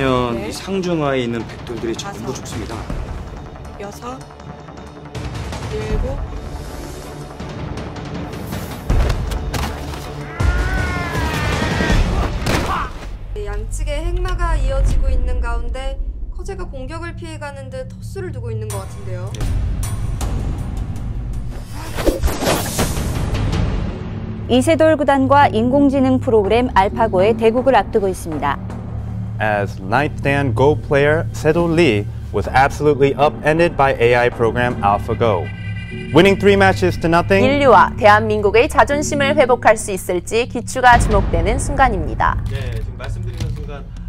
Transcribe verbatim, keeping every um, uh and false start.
그러면 네. 이 상중하에 있는 백돌들이 전부 죽습니다. 여섯, 일곱, 양측의 핵마가 이어지고 있는 가운데 커제가 공격을 피해가는 듯 토스를 두고 있는 것 같은데요. 이세돌 구단과 인공지능 프로그램 알파고의 대국을 앞두고 있습니다. As ninth Dan Go player Sedol Lee was absolutely upended by A I program AlphaGo. Winning three matches to nothing. 인류와 대한민국의 자존심을 회복할 수 있을지 귀추가 주목되는 순간입니다. 네, 지금 말씀드리는 순간